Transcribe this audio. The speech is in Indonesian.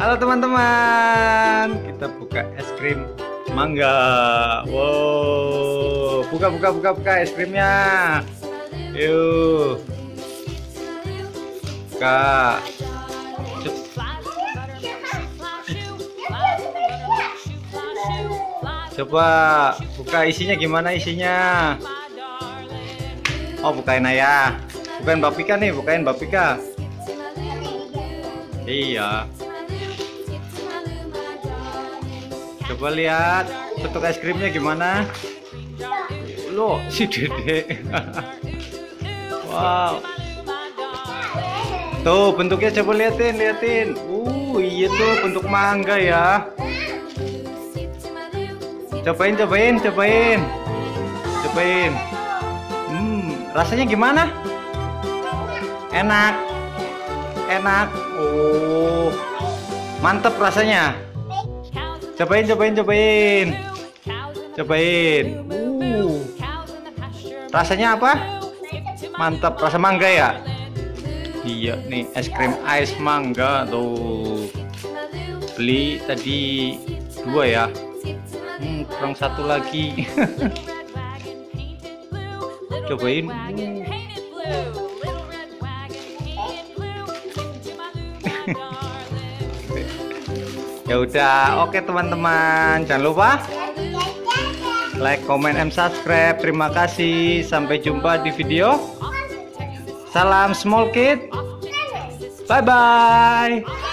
Halo teman-teman, kita buka es krim mangga. Wow, buka es krimnya. Yuk, buka. Coba buka isinya, gimana isinya? Oh, bukain ayah. Bukain Bapika nih, bukain Bapika. Iya. Coba lihat bentuk es krimnya gimana. Loh, si Dede. Wow. Tuh bentuknya, coba liatin. Iya tuh bentuk mangga ya. Cobain. Rasanya gimana? Enak. Oh, mantep rasanya. Cobain. Rasanya apa? Mantap, rasa mangga ya. Iya nih, es krim ais mangga tuh. Beli tadi 2 ya. Kurang 1 lagi. Cobain. Ya udah, oke teman-teman, jangan lupa like, comment, and subscribe. Terima kasih, sampai jumpa di video. Salam small kid, bye bye.